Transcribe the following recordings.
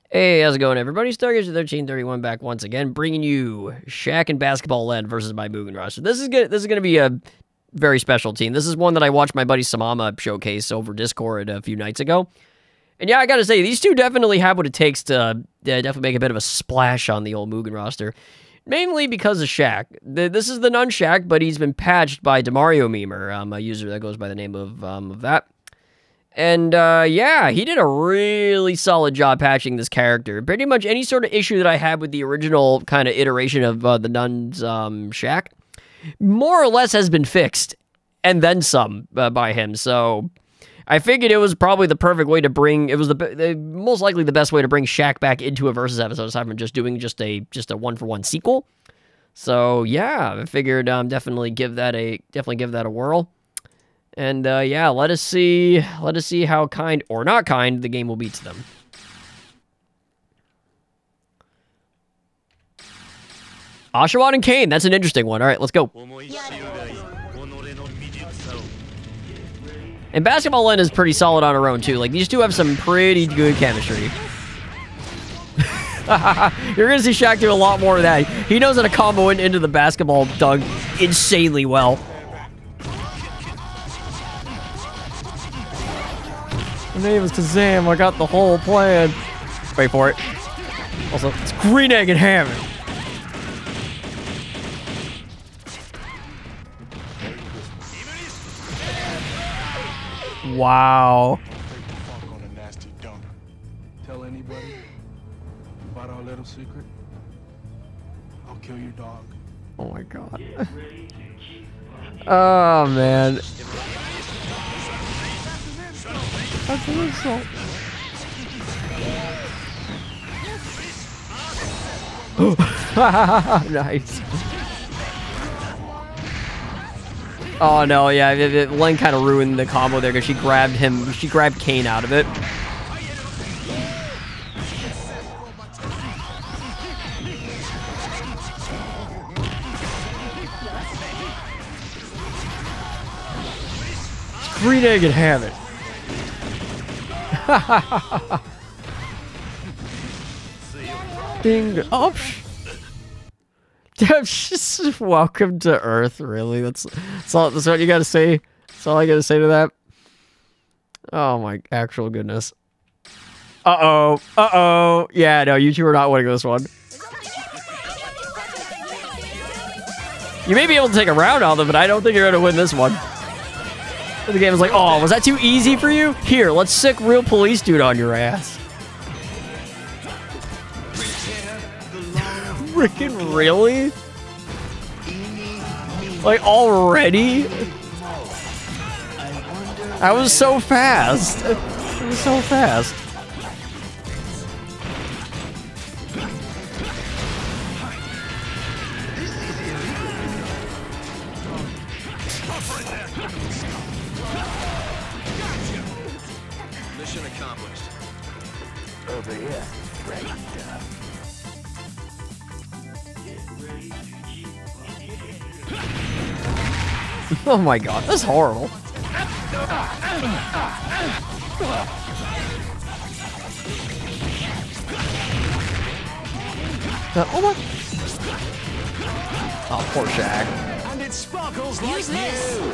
Hey, how's it going, everybody? Stargazer1331 back once again, bringing you Shaq and Basketball Land versus my Mugen roster. This is gonna be a very special team. This is one that I watched my buddy Samama showcase over Discord a few nights ago. And yeah, I gotta say, these two definitely have what it takes to definitely make a bit of a splash on the old Mugen roster. Mainly because of Shaq. This is the non-Shaq, but he's been patched by Demario Memer, a user that goes by the name of that. And, yeah, he did a really solid job patching this character. Pretty much any sort of issue that I had with the original kind of iteration of the Nun's Shaq, more or less has been fixed, and then some by him. So I figured it was probably the perfect way to bring, it was most likely the best way to bring Shaq back into a Versus episode, aside from just doing just a one-for-one sequel. So, yeah, I figured definitely give that a whirl. And, yeah, let us see how kind, or not kind, the game will be to them. Oshawott and Kane, that's an interesting one. All right, let's go. And Basketball Land is pretty solid on her own, too. Like, these two have some pretty good chemistry. You're going to see Shaq do a lot more of that. He knows how to combo into the basketball dunk insanely well. My name is Kazam. I got the whole plan. Wait for it. Also, it's green egg and ham. Wow. Tell anybody about our little secret, I'll kill your dog. Oh my god. Oh man. That's an insult. Nice. Oh no, yeah, Len kind of ruined the combo there because she grabbed Kane out of it. Green egg and ham it. Ding. Oh, just welcome to Earth, really. That's what you gotta say. That's all I gotta say to that. Oh my actual goodness. Uh-oh. Yeah, no, you two are not winning this one. You may be able to take a round on them, but I don't think you're gonna win this one. The game is like, oh, was that too easy for you? Here, let's sick real police dude on your ass. Freaking really? Like, already? That was so fast. It was so fast. Mission accomplished. Over here. Great stuff. Oh my god, that's horrible. Oh my. Oh, poor Shaq. And it sparkles like new.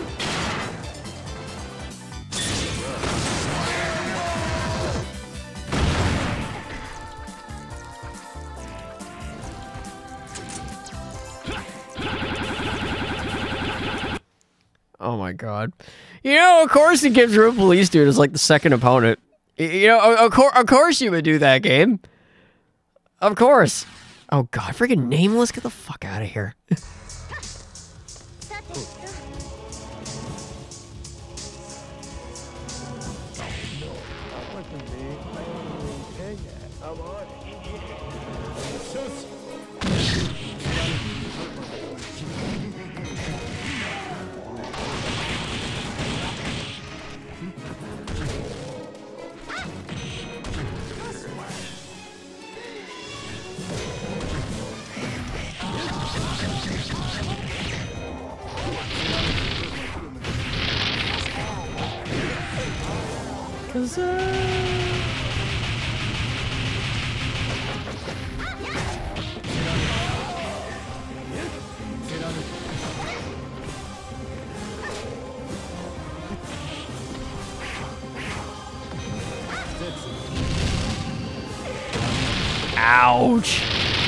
Oh my god. You know, of course he gives Real Police Dude as like the second opponent. You know, of course you would do that game. Of course. Oh god, freaking Nameless, get the fuck out of here. Ouch.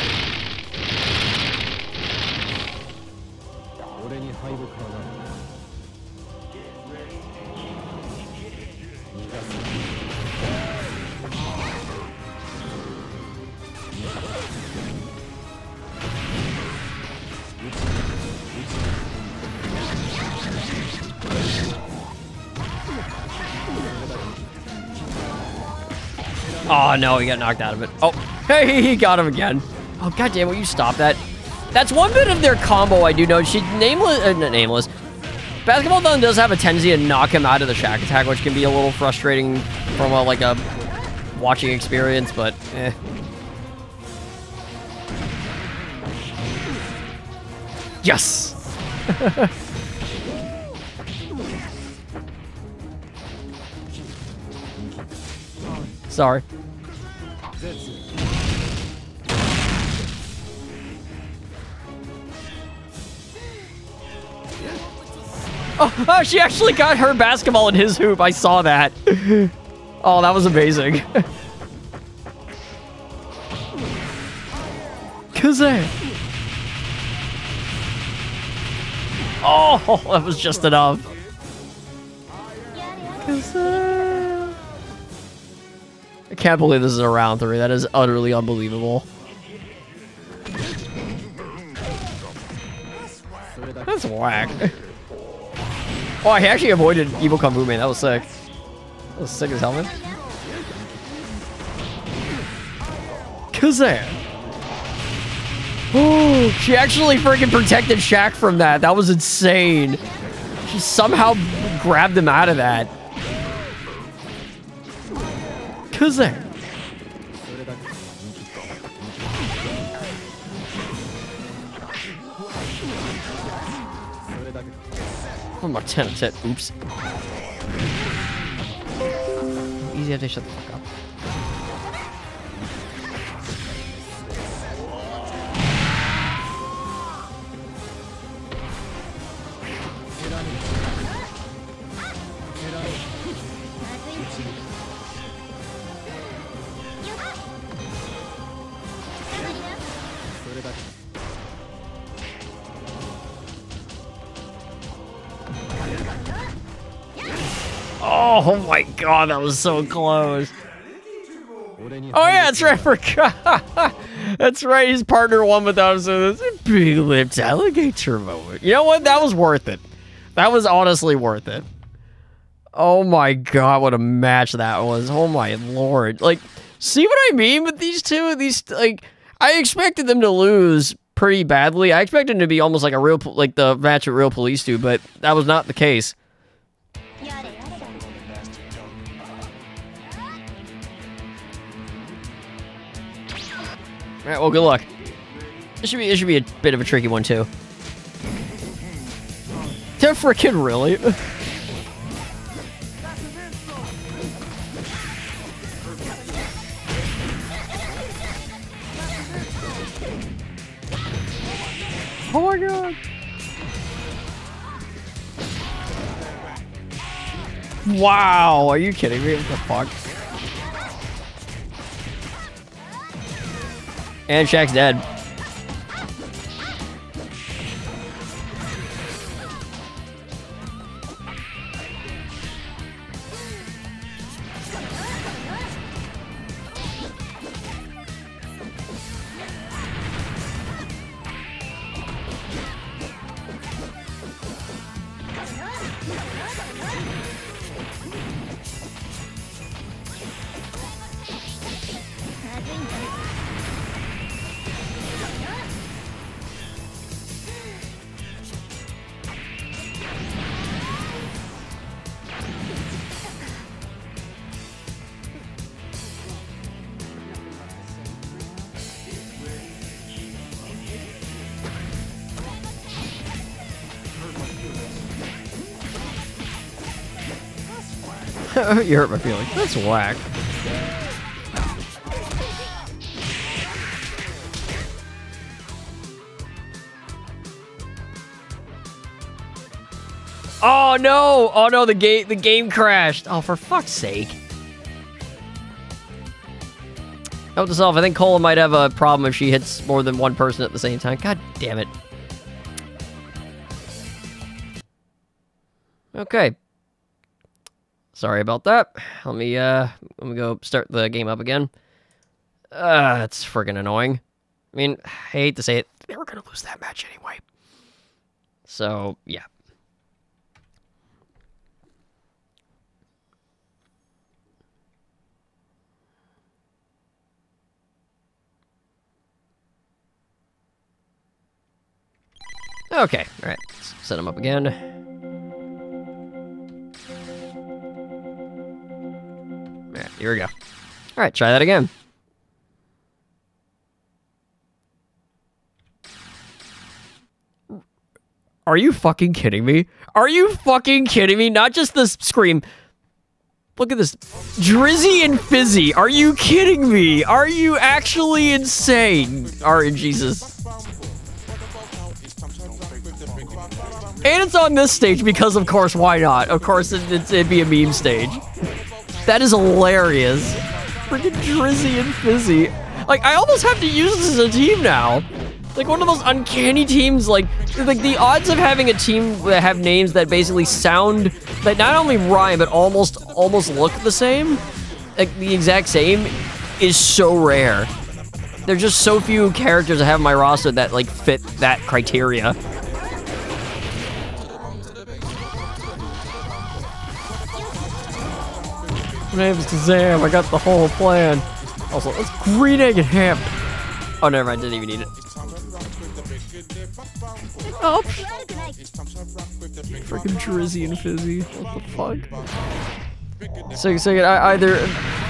Oh no, he got knocked out of it. Oh, hey, he got him again. Oh, goddamn, will you stop that? That's one bit of their combo I do know. She nameless. Basketball Done does have a tendency to knock him out of the Shaq attack, which can be a little frustrating from like a watching experience, but eh. Yes! Sorry. Oh, she actually got her basketball in his hoop. I saw that. Oh, that was amazing. Kazam. Oh, that was just enough. Kazam. I can't believe this is a round 3. That is utterly unbelievable. That's whack. Oh, he actually avoided Evil Kung Fu Man. That was sick. That was sick as hell, man. Kazam! Oh, she actually freaking protected Shaq from that. That was insane. She somehow grabbed him out of that. Kazam! Oh, my 10 of 10. Oops. Easy if they shut the fuck up. Oh my god, that was so close. Oh yeah, that's right, I forgot. That's right, his partner won without him, so this is a big-lipped alligator moment. You know what? That was worth it. That was honestly worth it. Oh my god, what a match that was. Oh my lord. Like, see what I mean with these two? These, like, I expected them to lose pretty badly. I expected them to be almost like a real, like the match with Real Police do, but that was not the case. All right, well, good luck. This should be a bit of a tricky one too. They're freaking really. Oh my god. Wow, are you kidding me? What the fuck? And Shaq's dead. You hurt my feelings. That's whack. Oh no! Oh no, the game crashed. Oh, for fuck's sake. Note to self, I think Cola might have a problem if she hits more than one person at the same time. God damn it. Okay. Sorry about that. Let me go start the game up again. That's friggin' annoying. I mean, I hate to say it, they were gonna lose that match anyway. So, yeah. Okay, alright. Let's set them up again. Alright, here we go. Alright, try that again. Are you fucking kidding me? Are you fucking kidding me? Not just this scream. Look at this. Drizzy and Fizzy. Are you kidding me? Are you actually insane? Jesus. And it's on this stage because, of course, why not? Of course, it'd be a meme stage. That is hilarious. Freaking Drizzy and Fizzy. Like, I almost have to use this as a team now. Like, one of those uncanny teams, like the odds of having a team that have names that basically sound, that not only rhyme, but almost look the same, like the exact same, is so rare. There's just so few characters I have on my roster that, like, fit that criteria. My name is Kazam, I got the whole plan. Also, let's green egg and ham. Oh, never mind, didn't even need it. Oh, freaking Drizzy and Fizzy. What the fuck? So I either.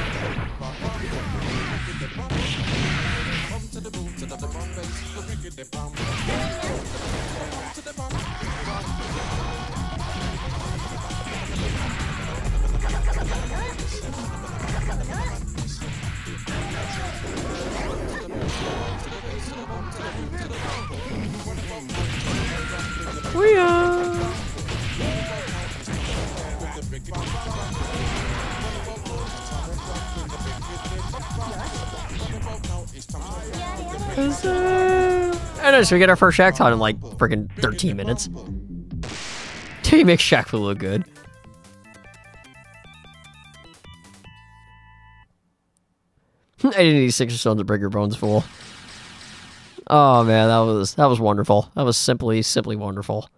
We are. I know, so we get our first Shaq time in like freaking 13 minutes. He makes Shaq feel look good. I didn't need 6 stones to break your bones full. Oh man, that was wonderful. That was simply wonderful.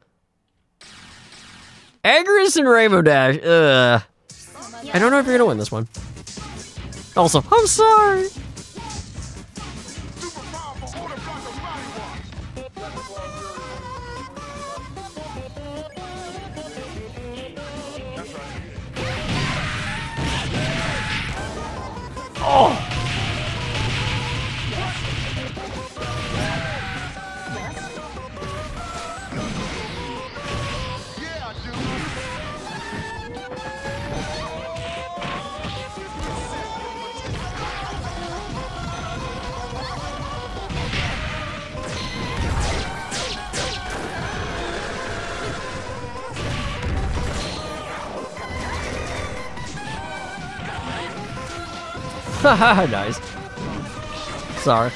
Agris and Rainbow Dash. Ugh. I don't know if you're gonna win this one. Also, I'm sorry. Oh. Haha, nice. Sorry.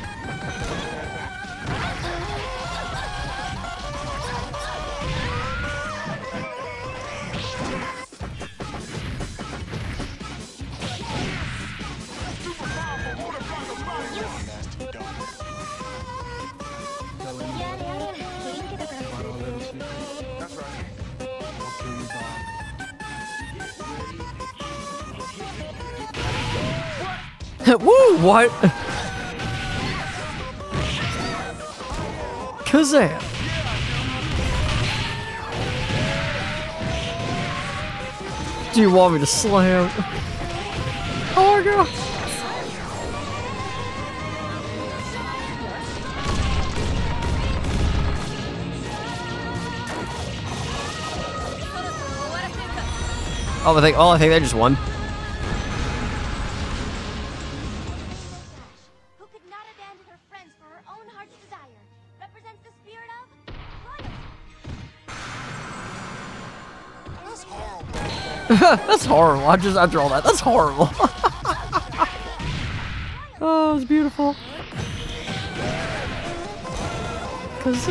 Woo! What? Kazam! Do you want me to slam? Oh my god! Oh, I think they just won. That's horrible. After all that, that's horrible. Oh, it's beautiful. Cause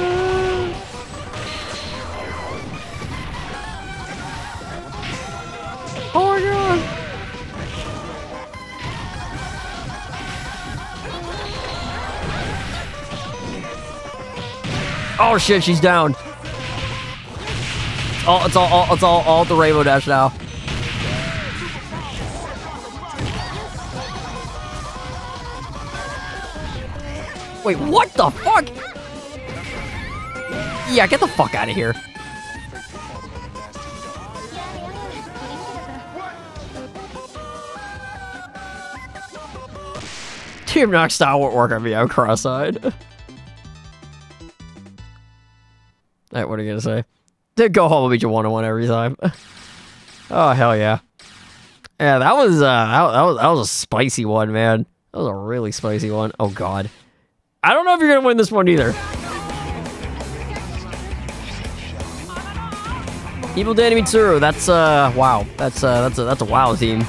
oh my god. Oh shit, she's down. It's all the rainbow dash now. Wait, what the fuck? Yeah, get the fuck out of here. Team Knock style won't work on me, I'm cross-eyed. Alright, what are you gonna say? Did go home and beat you 1-on-1 every time. Oh, hell yeah. Yeah, that was a spicy one, man. That was a really spicy one. Oh, God. I don't know if you're gonna win this one either. Evil Danny Mitsuru, that's wow. That's a wow team.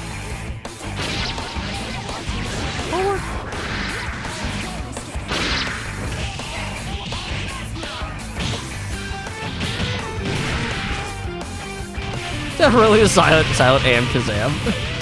Really a silent AM Kazam.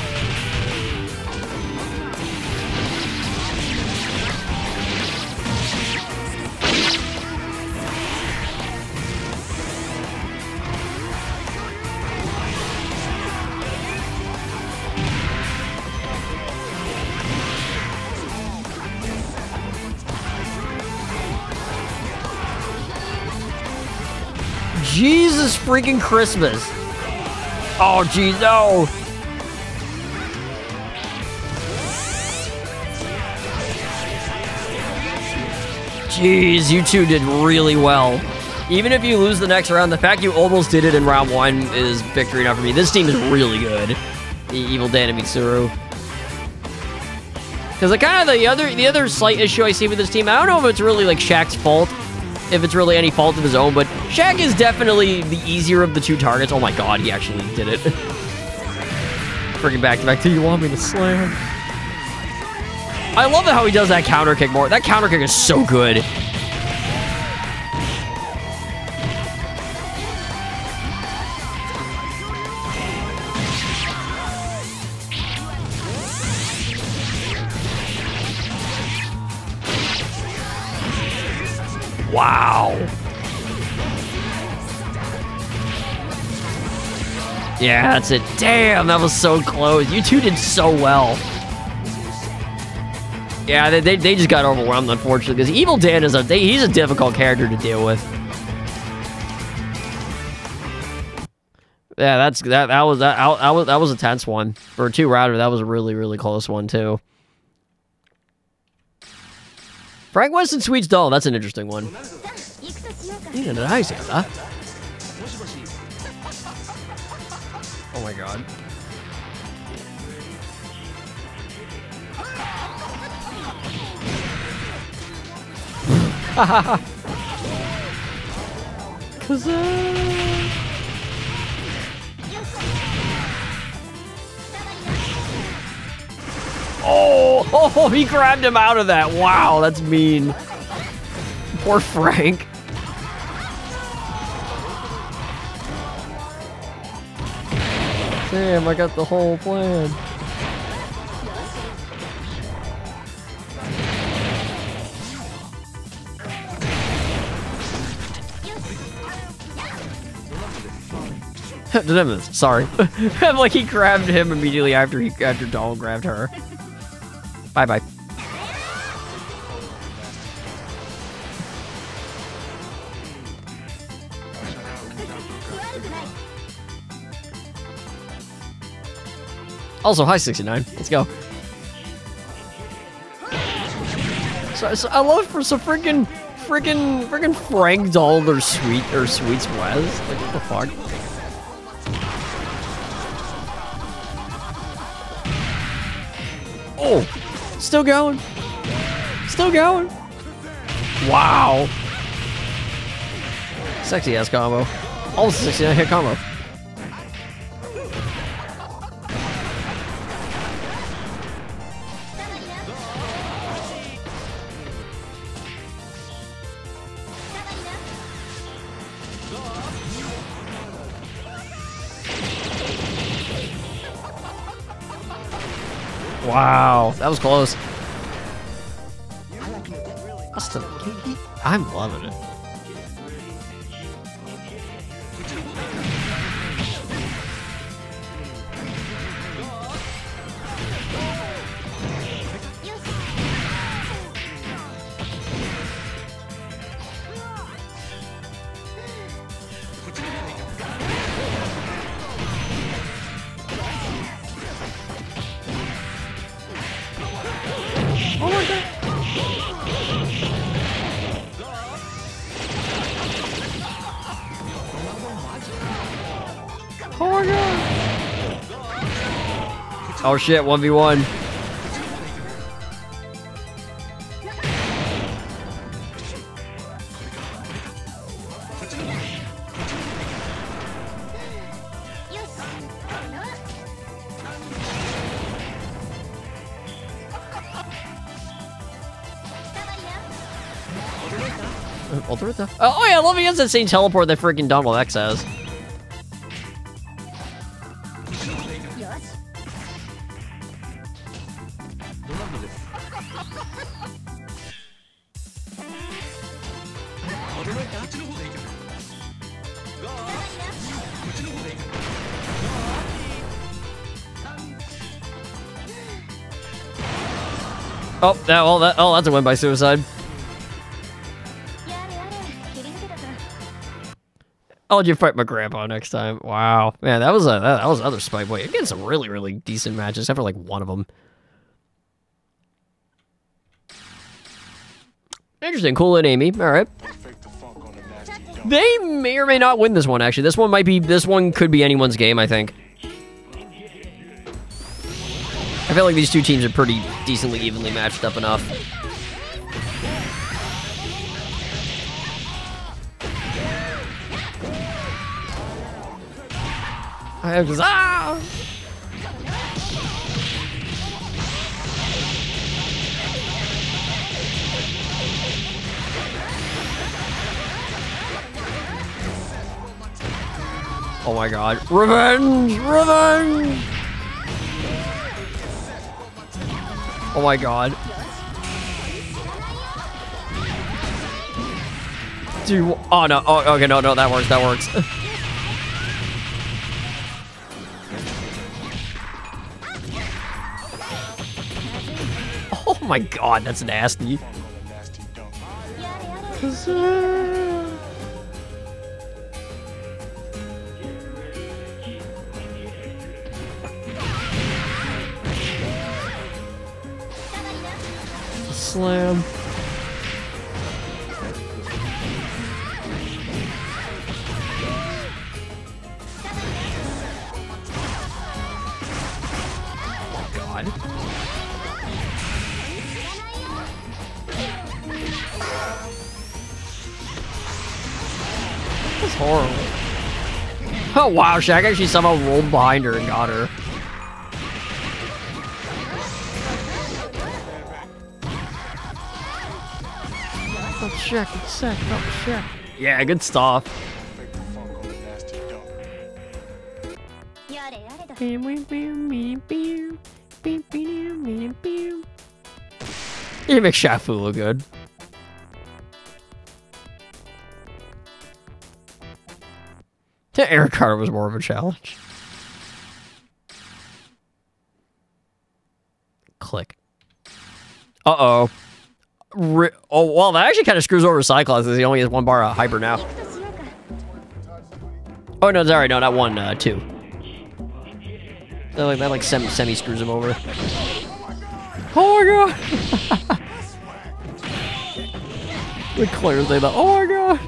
Jesus freaking Christmas. Oh, geez, no. Jeez, you two did really well. Even if you lose the next round, the fact you almost did it in round 1 is victory enough for me. This team is really good. The Evil Dan and Mitsuru. Because kind of the other slight issue I see with this team, I don't know if it's really like Shaq's fault, if it's really any fault of his own, but Shaq is definitely the easier of the two targets. Oh my god, he actually did it. Freaking back to back. Do you want me to slam? I love how he does that counter kick more. That counter kick is so good. Wow. Yeah, that's it. Damn, that was so close. You two did so well. Yeah, they just got overwhelmed, unfortunately, because Evil Dan is he's a difficult character to deal with. Yeah, that was a tense one for a 2-rounder. That was a really close one too. Frank Weston Sweet's Doll, that's an interesting one. Oh my god. Oh, he grabbed him out of that. Wow, that's mean. Poor Frank. Damn, I got the whole plan. Sorry. I'm like, he grabbed him immediately after Doll grabbed her. Bye-bye. Also, hi 69. Let's go. So I love for some freaking Frank Doll or Sweets Wes. Like, what the fuck? Oh, still going. Still going. Wow. Sexy ass combo. Almost a 69 hit combo. Wow, that was close. I'm loving it. Oh my god. Oh my god. Oh shit, 1v1. Oh yeah, I love he has that same teleport that freaking Donald X has. Oh, that's a win by suicide. I'll you fight my grandpa next time. Wow, man, that was another spike. Boy, again, some really decent matches, except for like one of them. Interesting, cool and Amy. All right. They may or may not win this one. Actually, this one could be anyone's game. I think. I feel like these two teams are pretty decently evenly matched up enough. I have just Oh my god. Revenge! Revenge! Oh my god. Dude, oh no. Oh, okay, no, that works, that works. Oh my god, that's nasty. Slam. Oh god. That's horrible. Oh wow, Shaq actually somehow rolled behind her and got her. Shaq, Shaq, oh Shaq. Yeah, good stuff. You make Shaq look good. Eric Carter was more of a challenge. Click. Uh-oh. Oh, well, that actually kind of screws over Cyclops because he only has one bar of hyper now. Oh, no, sorry, no, not one, two. That like semi screws him over. Oh my god! The Claire's like that. Oh my god!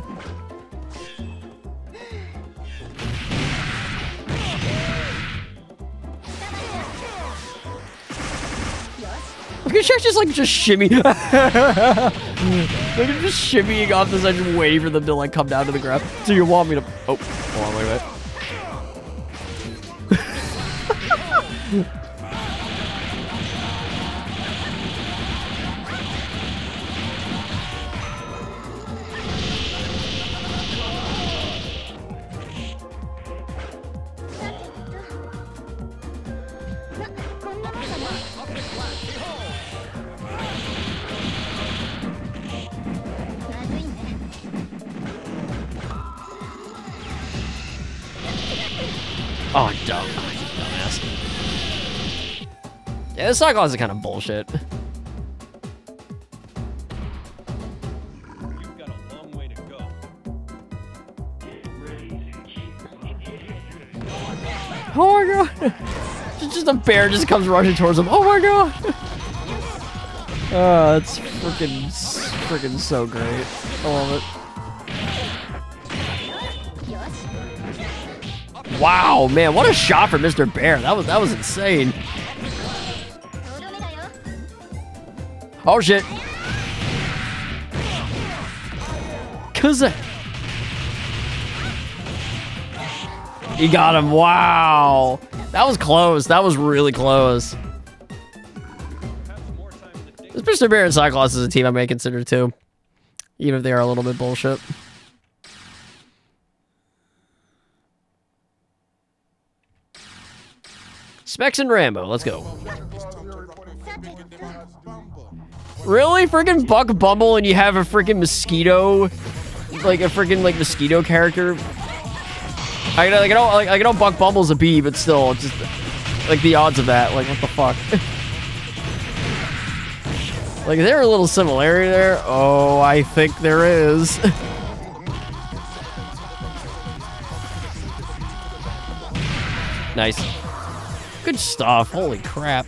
Look at Shaq just shimmy. Look at him just shimmying off this edge and waiting for them to like come down to the ground. So you want me to? Oh, hold on, wait a minute. Oh, dumbass. Yeah, this cycle is kind of bullshit. You've got a long way to go. Oh my god! Just a bear just comes rushing towards him. Oh my god! Oh, that's freaking so great. I love it. Wow, man, what a shot for Mr. Bear. That was insane. Oh shit. He got him. Wow. That was close. That was really close. This Mr. Bear and Cyclops is a team I may consider too. Even if they are a little bit bullshit. Specs and Rambo, let's go. Really? Freaking Buck Bumble and you have a freaking mosquito, like a freaking like mosquito character. I know Buck Bumble's a bee, but still, just like the odds of that, like what the fuck? Like is there a little similarity there? Oh, I think there is. Nice. Good stuff. Holy crap.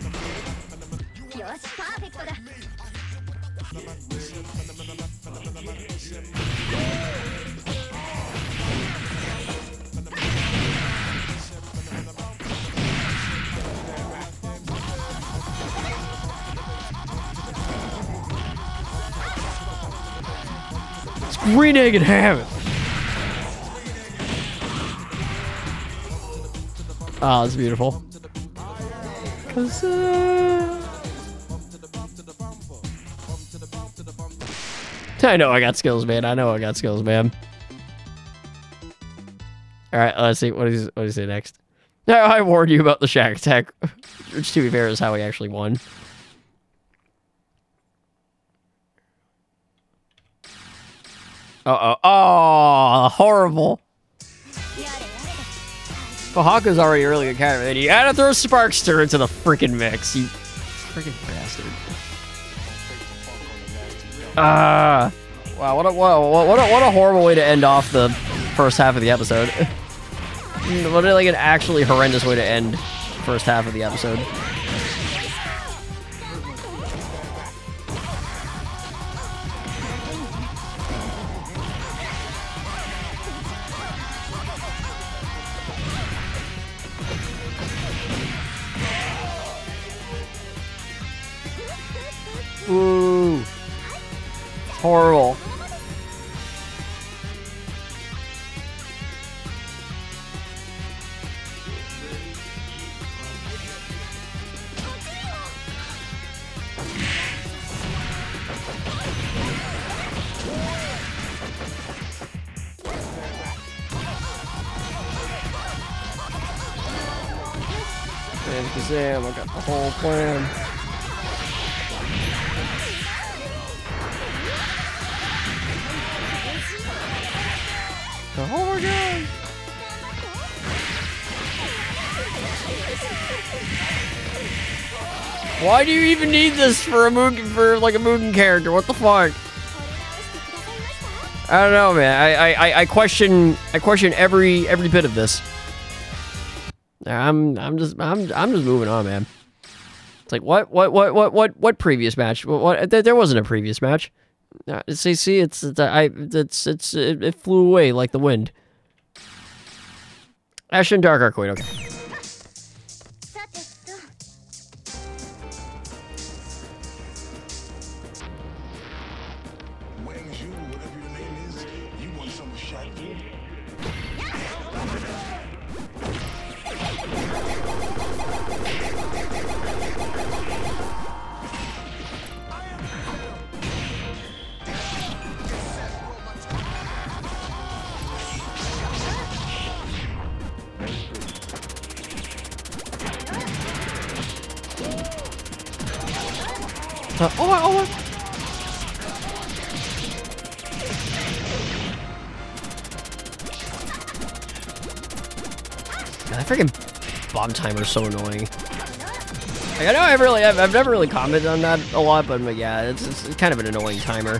Green egg and ham it. Oh, that's beautiful. I know I got skills, man. I know I got skills, man. All right, let's see. What does he say next? No, I warned you about the Shaq attack, which to be fair is how he actually won. Uh-oh. Oh, horrible. Well, Hawker's already a really good character, and you gotta throw Sparkster into the freaking mix, you freaking bastard. Wow, what a horrible way to end off the first half of the episode. What like an actually horrendous way to end the first half of the episode. Ooh. It's horrible. And Kazam, I got the whole plan. Oh my god! Why do you even need this for a Mugen, for like a Mugen character? What the fuck? I don't know, man. I question every bit of this. I'm just moving on, man. It's like what previous match? What there wasn't a previous match. See, it flew away like the wind. Ashen Dark Arcoid, okay. Oh. That freaking bomb timer is so annoying. Like, I know I've never really commented on that a lot, but yeah, it's kind of an annoying timer.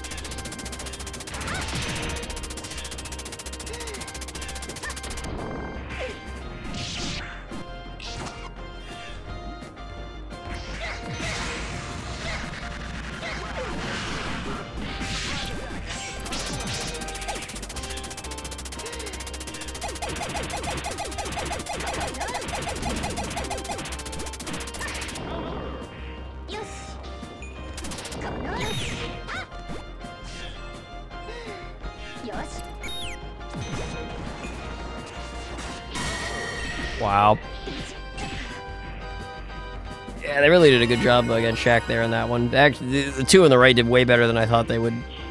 Wow. Yeah, they really did a good job against Shaq there in that one. Actually, the two on the right did way better than I thought they would.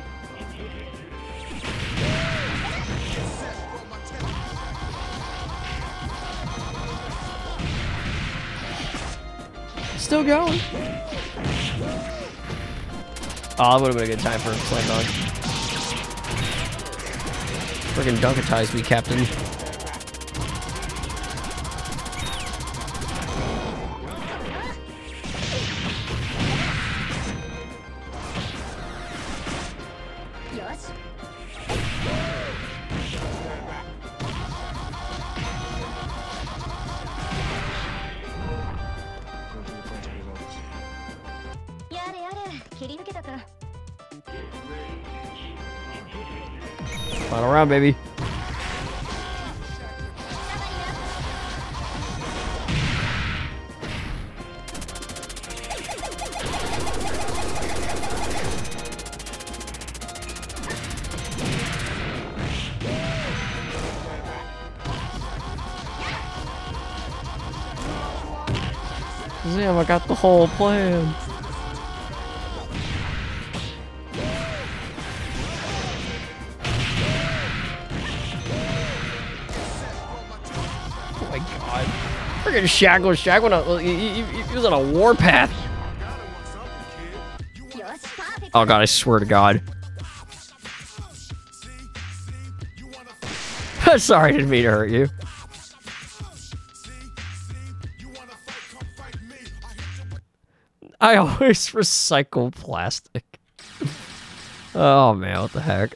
Still going. Oh, that would have been a good time for a slam dunk. Friggin' dunkatize me, Captain. Final round, baby. Damn, I got the whole plan. Oh my god. Freaking Shaq went on, he was on a warpath. Oh god, I swear to god. Sorry, I didn't mean to hurt you. I always recycle plastic. Oh man, what the heck?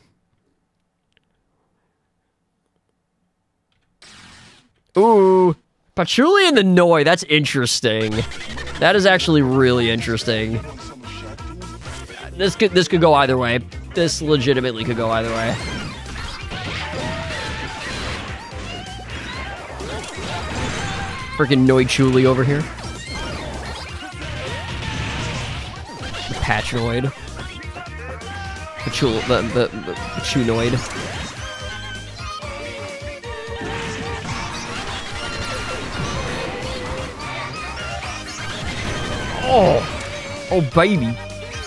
Ooh, Patchouli and the Noi. That's interesting. That is actually really interesting. This could go either way. This legitimately could go either way. Freaking Noi-Chuli over here. Patchonoid. The Pachunoid. Oh! Oh, baby.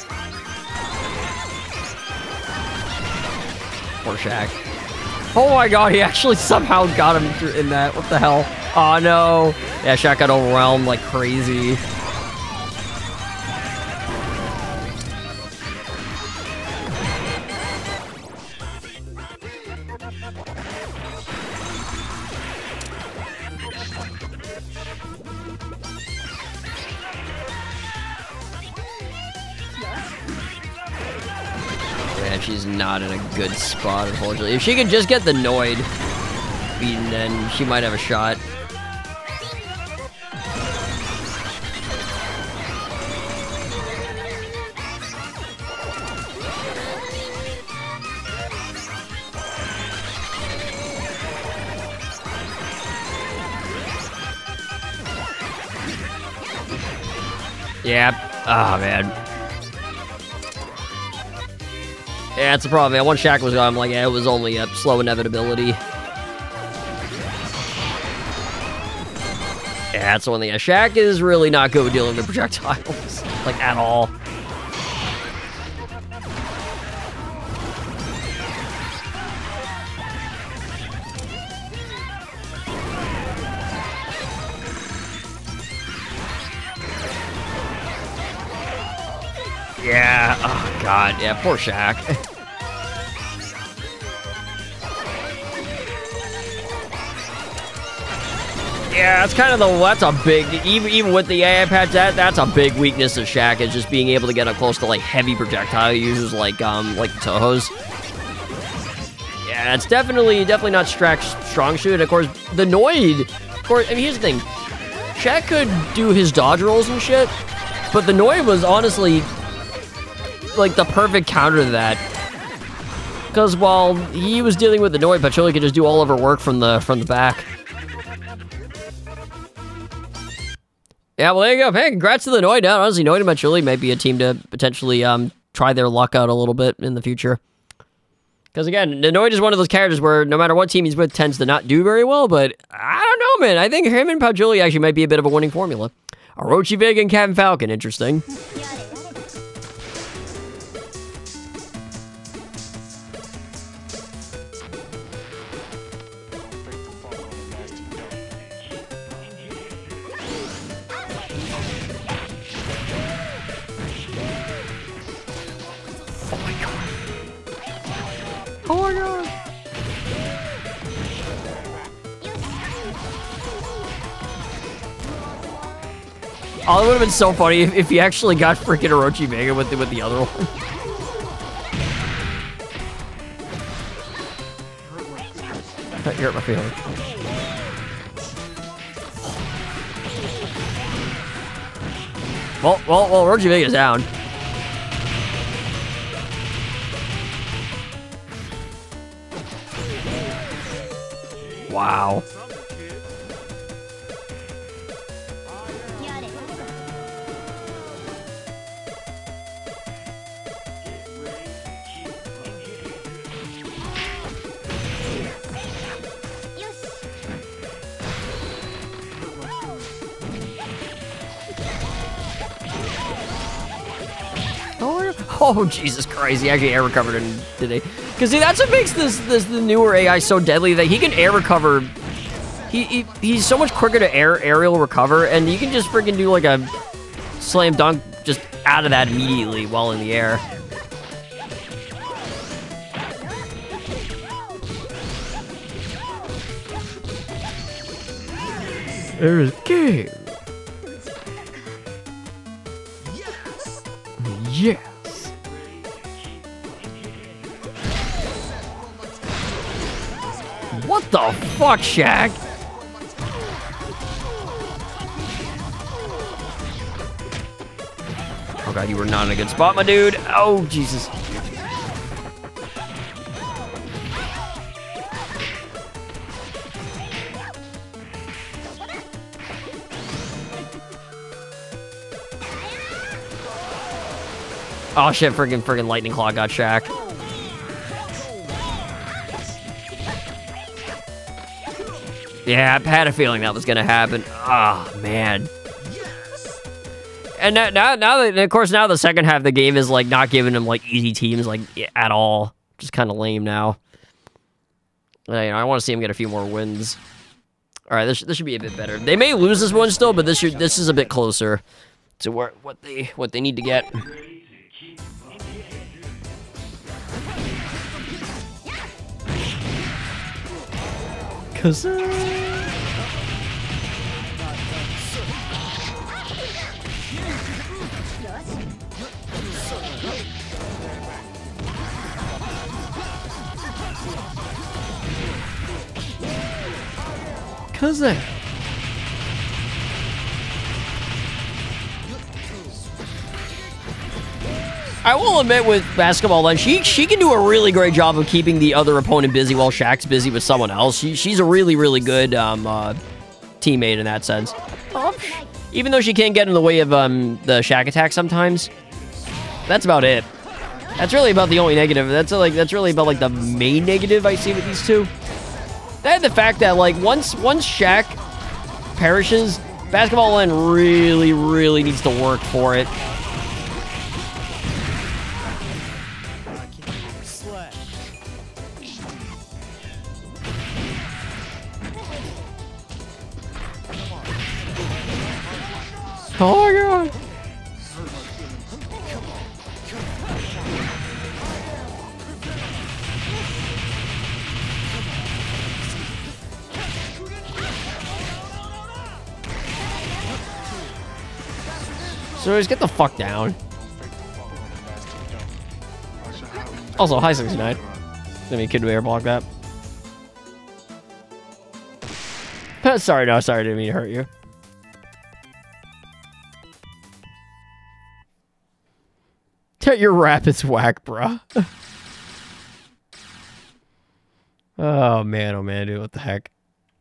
Poor Shaq. Oh my god, he actually somehow got him in that. What the hell? Oh no. Yeah, Shaq got overwhelmed like crazy. Yeah, she's not in a good spot, unfortunately. If she could just get the Noid beaten, then she might have a shot. Yeah. Oh, man. Yeah, that's the problem, man. Once Shaq was gone, I'm like, yeah, it was only a slow inevitability. Yeah, that's the one thing. Yeah, Shaq is really not good with dealing with projectiles. Like, at all. Yeah, oh god, yeah, poor Shaq. Yeah, that's kind of that's a big, even with the AI patch, that's a big weakness of Shaq, is just being able to get up close to like heavy projectile users like Toho's. Yeah, it's definitely not strong suit. And of course, the Noid, of course, I mean, here's the thing. Shaq could do his dodge rolls and shit, but the Noid was honestly like the perfect counter to that. Because while he was dealing with the Noid, Pachuli could just do all of her work from the back. Yeah, well, there you go. Hey, congrats to the Noid. Honestly, Noid and Pachuli might be a team to potentially try their luck out a little bit in the future. Because again, the Noid is one of those characters where no matter what team he's with, tends to not do very well. But I don't know, man. I think him and Pachuli actually might be a bit of a winning formula. Orochi Vega and Captain Falcon, interesting. Oh my god! Oh, it would have been so funny if he actually got freaking Orochi Vega with the other one. That hurt my feelings. Well, Orochi Vega's down. Wow. Oh, Jesus Christ, he actually air recovered in today. Because see, that's what makes the newer AI so deadly, that he can air recover. He's so much quicker to aerial recover, and you can just freaking do like a slam dunk just out of that immediately while in the air. There's game. Yes. What the fuck, Shaq? Oh god, you were not in a good spot, my dude. Oh, Jesus. Oh shit, friggin' lightning claw got Shaq. Yeah, I had a feeling that was gonna happen. Oh man. And now that, of course, now the second half of the game is like not giving him like easy teams like at all. Just kind of lame now. I want to see him get a few more wins. All right, this should be a bit better. They may lose this one still, but this is a bit closer to what they need to get. Cause I will admit with Basketball Legends, she can do a really great job of keeping the other opponent busy while Shaq's busy with someone else. She's a really good teammate in that sense. Even though she can get in the way of the Shaq attack sometimes. That's about it. That's really about the only negative. That's really about like the main negative I see with these two. And the fact that like once Shaq perishes, Basketball Legends really needs to work for it. Oh my god! So just get the fuck down. Also, hi 69. Let me kid air block that. Sorry, no, sorry, didn't mean to hurt you. Your rap is whack, bruh. Oh man, dude, what the heck?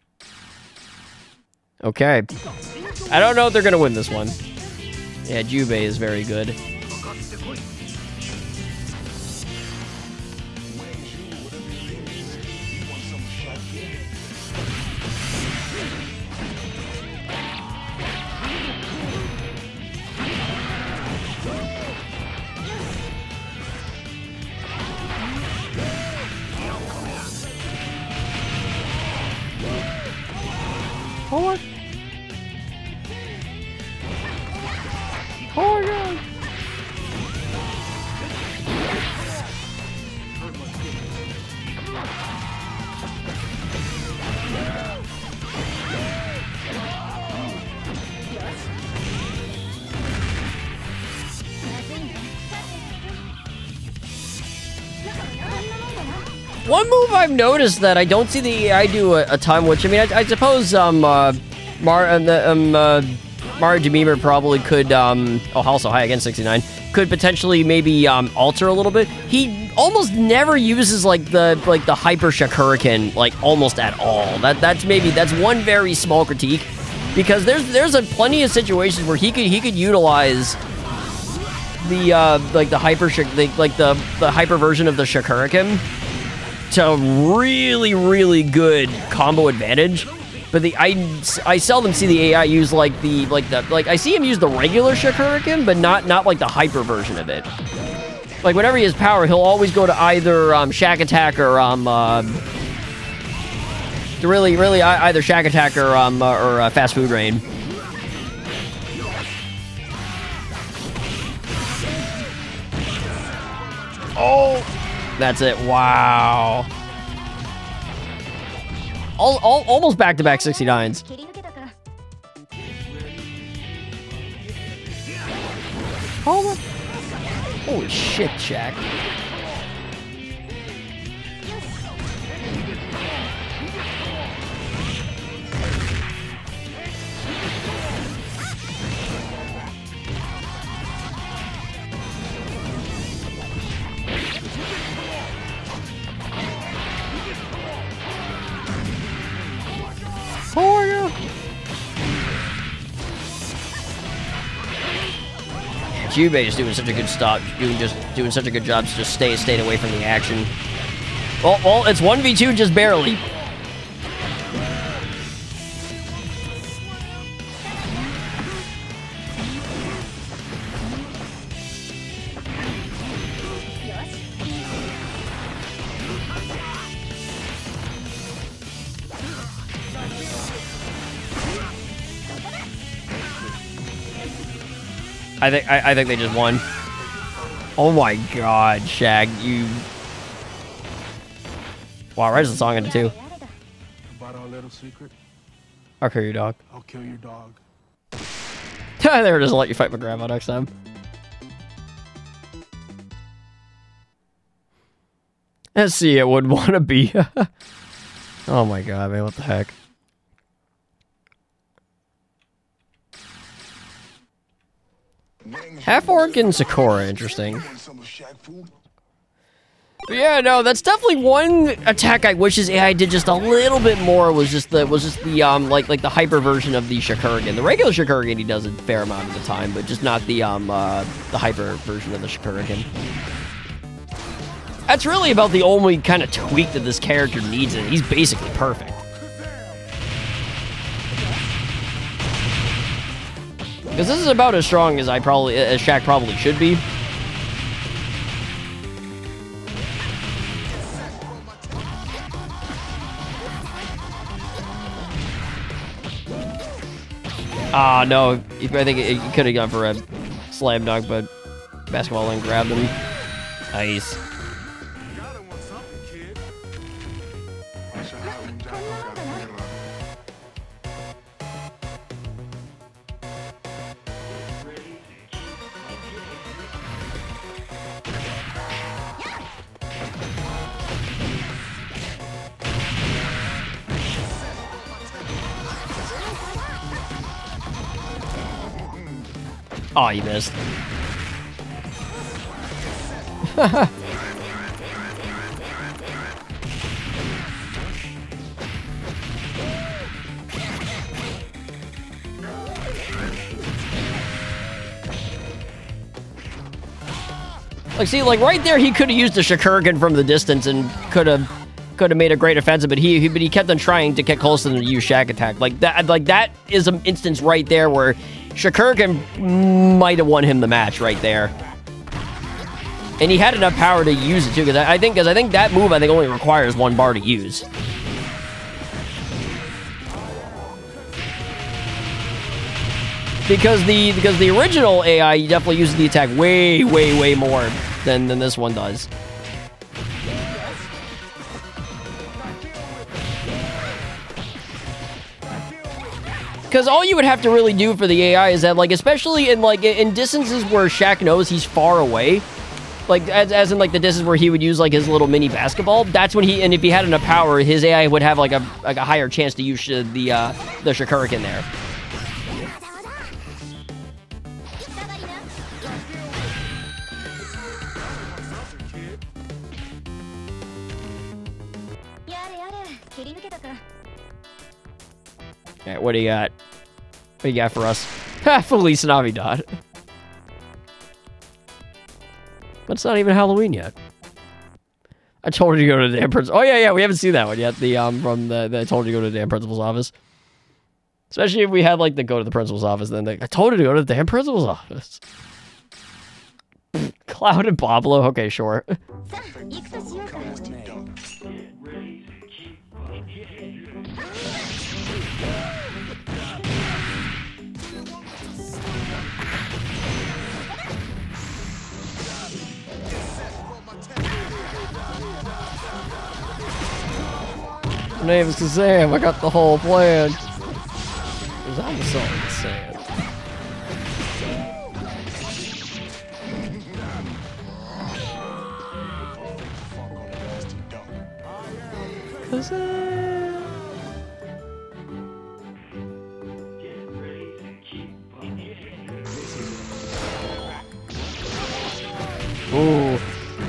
Okay. I don't know if they're gonna win this one. Yeah, Jubei is very good. Oh my... Oh my god! One move I've noticed that I don't see the AI do a ton, which I mean, I suppose Mario Dememer probably could oh, also hi again 69 could potentially maybe alter a little bit. He almost never uses like the hyper Shakuriken like almost at all. That's one very small critique, because there's plenty of situations where he could utilize the the hyper version of the Shakuriken to really good combo advantage. But I seldom see the AI use like I see him use the regular Shakuriken, but not like the hyper version of it. Like whenever he has power, he'll always go to either Shaq Attack or really either Shaq Attack or Fast Food Rain. Oh, that's it. Wow. Almost back-to-back 69s. Holy shit, Shaq. Oh my god. Jubei is doing such a good stop, doing such a good job to just staying away from the action. Well, it's 1v2 just barely. I think they just won. Oh my god, Shag, you... Wow, Red's the song in it too. About our little secret, I'll kill your dog. I'll kill your dog. There it is, I'll let you fight my grandma next time. Let's see, it would want to be. Oh my god, man, what the heck? Half-Orc and Sakura, interesting. But yeah, no, that's definitely one attack I wish his AI did just a little bit more. Was just the like the hyper version of the Shakuriken. The regular Shakuriken he does a fair amount of the time, but just not the hyper version of the Shakuriken. That's really about the only kind of tweak that this character needs, and he's basically perfect. Because this is about as strong as Shaq probably should be. Ah, no. I think it could have gone for a slam dunk, but basketball and grabbed him. Nice. Oh, you missed. Like, see, like right there, he could have used a Shakurgan from the distance and could have made a great offensive, but he kept on trying to get close to them to use Shaq attack. Like that is an instance right there where Shakurgan might have won him the match right there, and he had enough power to use it too. Because I think that move only requires one bar to use. Because the original AI definitely uses the attack way more than this one does. Because all you would have to really do for the AI is that, like, especially in distances where Shaq knows he's far away, like as in like the distance where he would use like his little mini basketball, that's when and if he had enough power, his AI would have like a higher chance to use the Shuriken there. Alright, what do you got? What do you got for us? Ha! Feliz Navidad. But it's not even Halloween yet. I told you to go to the damn principal. Oh yeah, we haven't seen that one yet. The from the I told you to go to the damn principal's office. Especially if we had like the go to the principal's office, then I told her to go to the damn principal's office. Cloud and Pablo. Okay, sure. My name is Kazam. I got the whole plan. Because I'm so insane. Kazam. Ooh.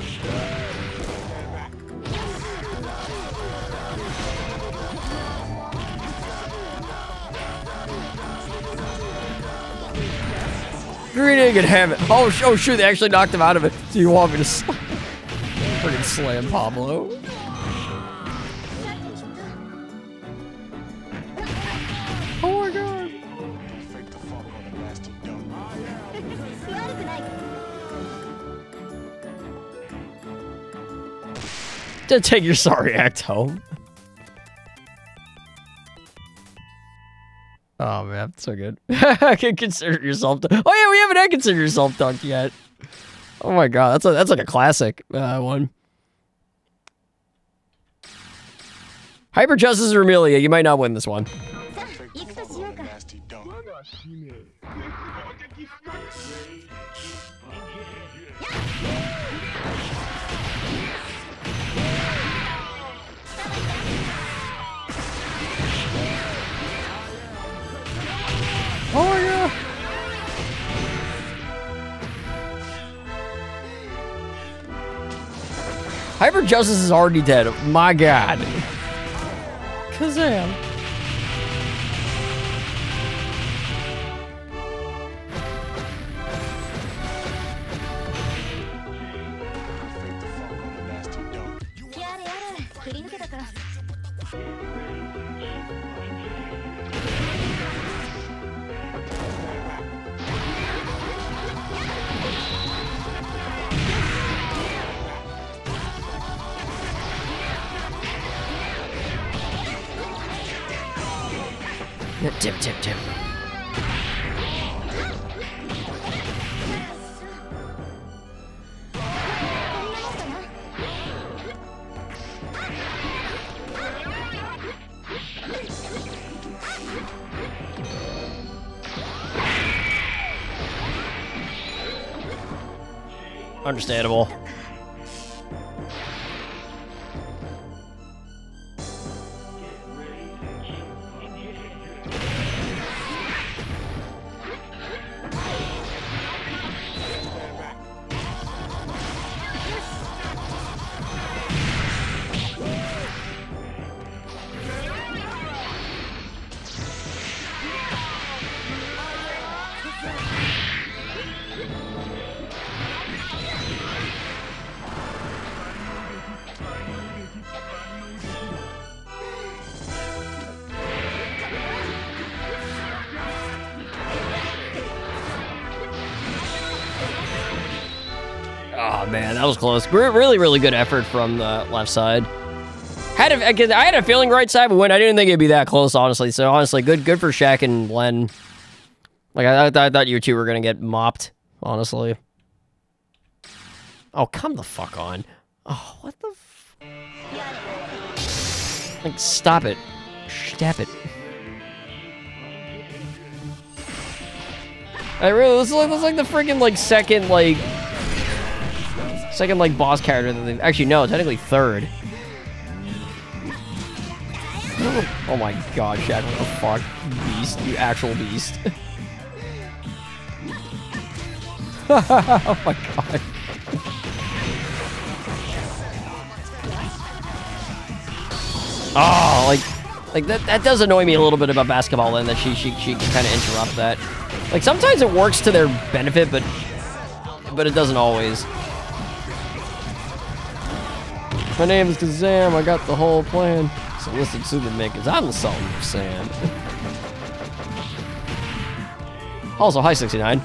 Green Egg and have it. Oh, shoot, they actually knocked him out of it. So you want me to freaking slam Pablo? Oh my god. To take your sorry act home. Oh man, so good. I can consider yourself. Oh yeah, we haven't had consider yourself dunked yet. Oh my god, that's like a classic one. Hyper Justice or Amelia, you might not win this one. Oh my god! Hyper Justice is already dead. My god. Kazam. Tip. Understandable. Oh, man, that was close. Really, really good effort from the left side. I had a feeling right side would win. I didn't think it'd be that close, honestly. So, honestly, good for Shaq and Len. Like, I thought you two were going to get mopped, honestly. Oh, come the fuck on. Oh, what the like, stop it. Stop it. This is like the freaking, like, second, like, boss character that they've... Actually, no, technically third. Oh my god, Shaq, what the fuck? Beast, you actual beast. Oh my god. Oh, like that does annoy me a little bit about basketball, and that she can kind of interrupt that. Like, sometimes it works to their benefit, but it doesn't always. My name is Kazam, I got the whole plan. So listen to the makers, I'm the Sultan of Sand. Also, hi 69.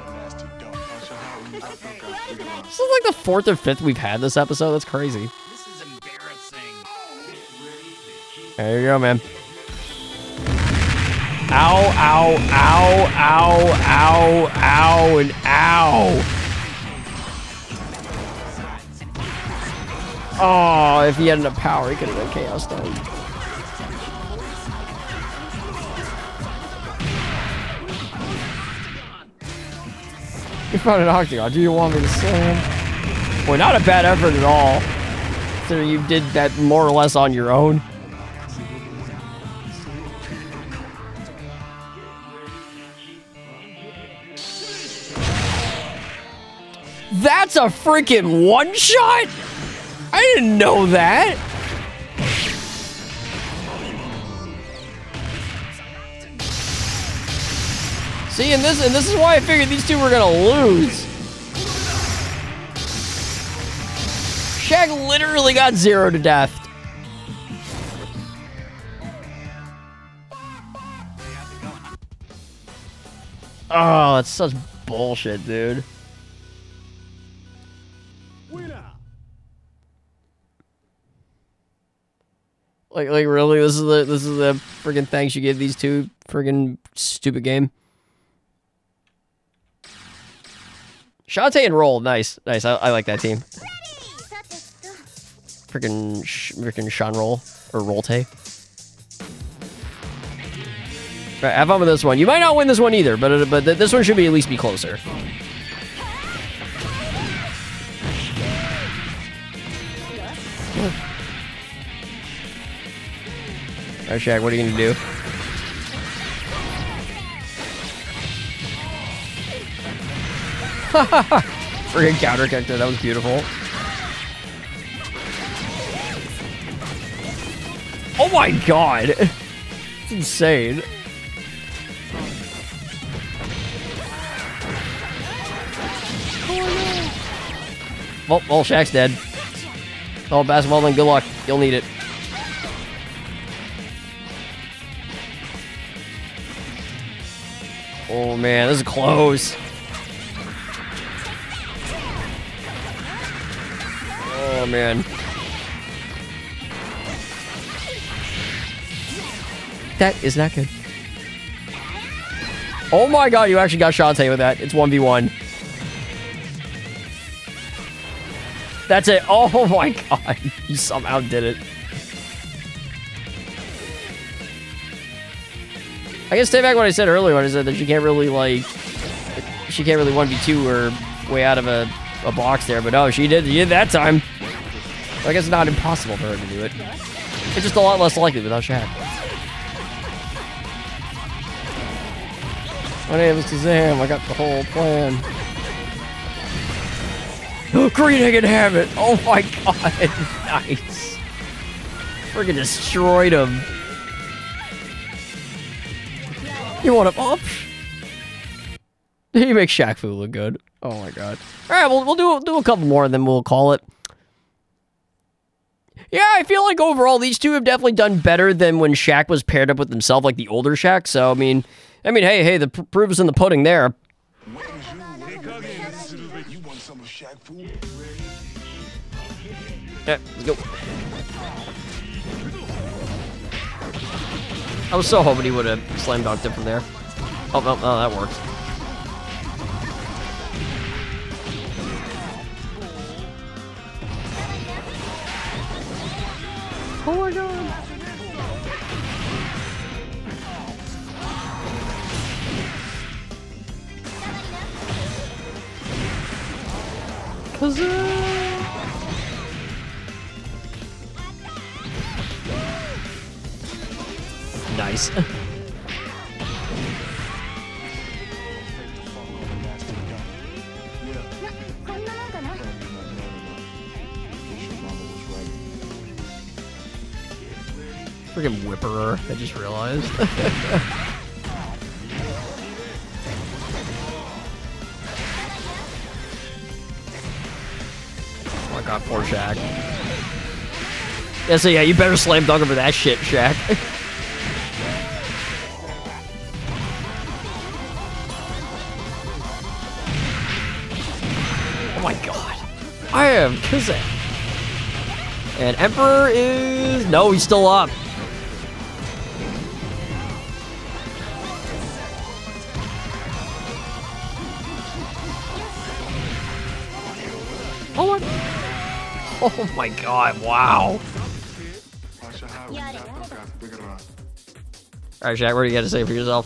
This is like the 4th or 5th we've had this episode, that's crazy. This is embarrassing. There you go, man. Ow, ow, ow, ow, ow, ow, and ow. Oh, if he had enough power, he could have done Chaos Stone. You found an octagon. Do you want me to slam? Boy, not a bad effort at all. So you did that more or less on your own. That's a freaking one-shot? I didn't know that. See, and this is why I figured these two were gonna lose. Shaq literally got 0 to death. Oh, that's such bullshit, dude. Like really, this is the friggin' thanks you give these two friggin' stupid game. Shantae and Roll, nice. I like that team. Frickin' Sean Roll or Rolte. Right, have fun with this one. You might not win this one either, but this one should at least be closer. Alright, Shaq, what are you gonna do? Friggin' counter kick there, that was beautiful. Oh my god! It's insane. Well, Shaq's dead. Oh, basketball, then good luck. You'll need it. Oh man, this is close. Oh man. That is not good. Oh my god, you actually got Shantae with that. It's 1v1. That's it. Oh my god. You somehow did it. I guess take back what I said earlier when I said that she can't really, like... She can't really 1v2 her way out of a box there. But no, she did that time. I guess it's not impossible for her to do it. It's just a lot less likely without Shaq. My name is Kazam. I got the whole plan. Green Egg and Habit. Oh my god. Nice. Freaking destroyed him. You want a pop? You make Shaq Fu look good. Oh my god. Alright, we'll do a couple more and then we'll call it. Yeah, I feel like overall these two have definitely done better than when Shaq was paired up with himself, like the older Shaq. So I mean, hey, the proof is in the pudding there. You want some of Shaq food? Yeah, let's go. I was so hoping he would have slam dunked it from there. Oh, no, that worked. Oh my god. Nice. Freaking whipperer, I just realized. Oh my god, poor Shaq. Yeah, so yeah, you better slam dunk over that shit, Shaq. Oh my god. I am Kazan. And Emperor is... No, he's still up. Oh my... Oh my god, wow. Alright, Shaq, what do you got to say for yourself?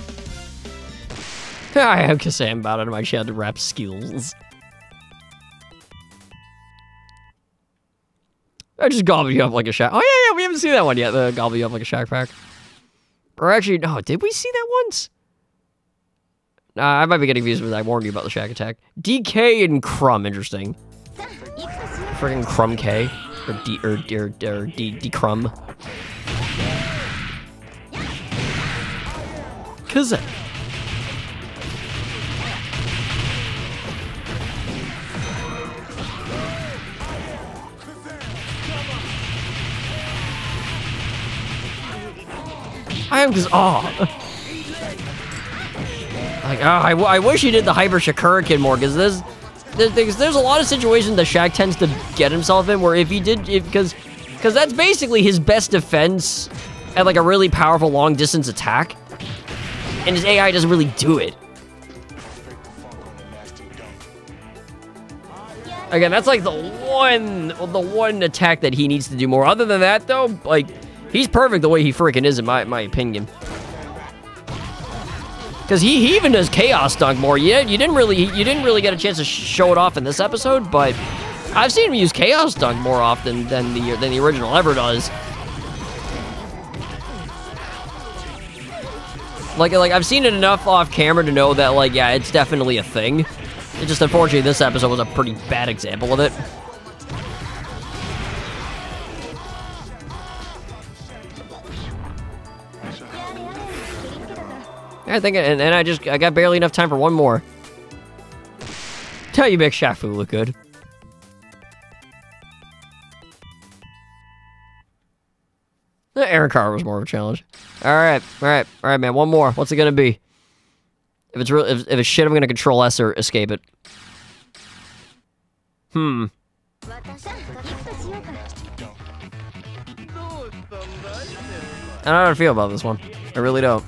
I am Kazan about it in my shadow rap skills. I just gobble you up like a Shaq. Oh, yeah, we haven't seen that one yet, the gobble you up like a Shaq pack. Or actually, no, did we see that once? Nah, I might be getting confused with I warned you about the Shaq attack. DK and Crumb, interesting. Friggin' Crumb K. Or D Crumb. Kazan. I am just like, I wish he did the Hyper Shuriken more, because there's a lot of situations that Shaq tends to get himself in where because that's basically his best defense at like a really powerful long distance attack, and his AI doesn't really do it. Again, that's like the one attack that he needs to do more. Other than that, though, like, he's perfect the way he freaking is, in my opinion. Because he even does Chaos Dunk more. Yeah, you didn't really get a chance to show it off in this episode, but I've seen him use Chaos Dunk more often than the original ever does. Like I've seen it enough off camera to know that, like, yeah, it's definitely a thing. It just, unfortunately, this episode was a pretty bad example of it. I think, and I got barely enough time for one more. Tell you make Shaq Fu look good. Aaron Carter was more of a challenge. All right, man. One more. What's it gonna be? If it's real, if it's shit, I'm gonna Control S or escape it. I don't know how to feel about this one. I really don't.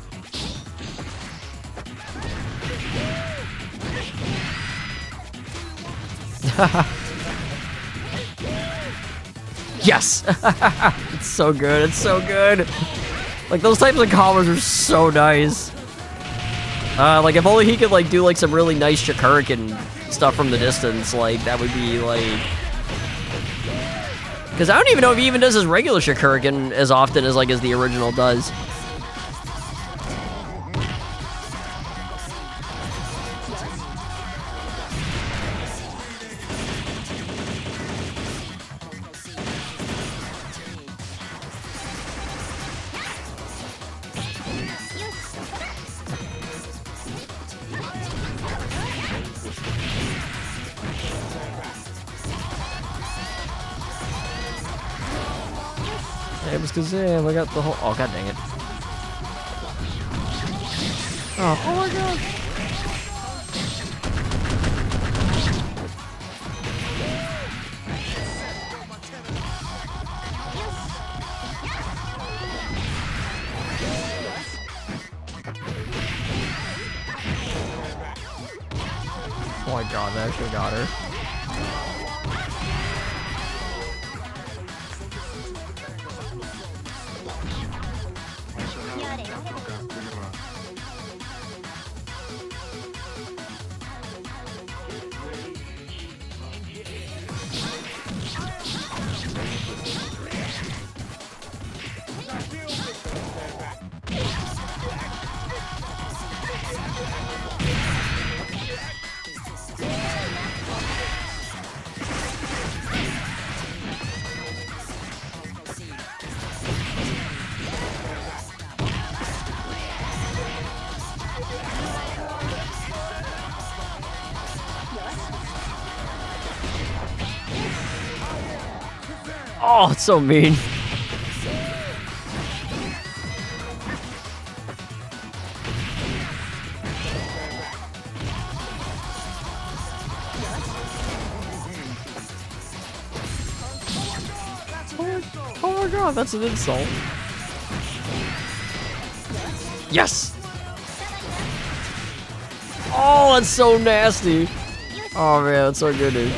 Yes! It's so good, it's so good! Like, those types of combos are so nice. Like, if only he could, like, do, like, some really nice Shuriken stuff from the distance, like, that would be, like... Because I don't even know if he even does his regular Shuriken as often as, like, as the original does. It was Kazam, I got the whole... Oh, god dang it. Oh my god. god, they actually got her. Oh, it's so mean. Oh my god, that's an insult. Yes! Oh, that's so nasty. Oh man, that's so good, dude.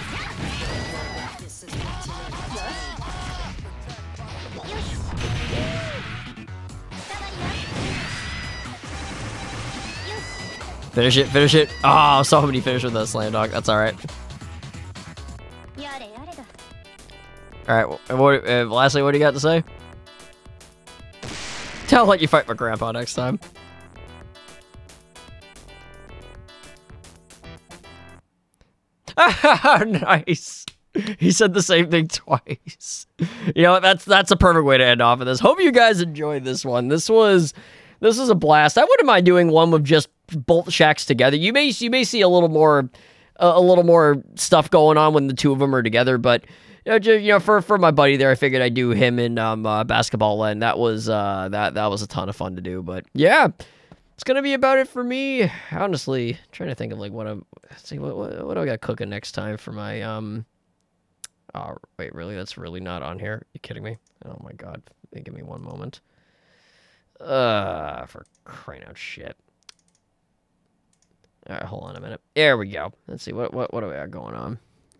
Finish it, finish it. Oh, so many finish with that slam dunk. That's alright. Alright, lastly, what do you got to say? I'll let you fight my grandpa next time. Nice. He said the same thing twice. You know, that's a perfect way to end off of this. Hope you guys enjoyed this one. This was a blast. I wouldn't mind doing one with just both Shaqs together. You may see a little more stuff going on when the two of them are together, but for my buddy there, I figured I'd do him in Basketball Land. That was that was a ton of fun to do. But yeah, it's gonna be about it for me. Honestly, trying to think of like what do I got cooking next time for my Oh wait, really? That's really not on here? You kidding me? Oh my god! Give me one moment. For crying out shit. All right, hold on a minute. There we go. Let's see what do we got going on.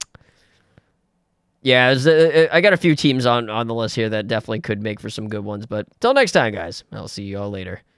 Yeah, I got a few teams on the list here that definitely could make for some good ones. But till next time, guys. I'll see you all later.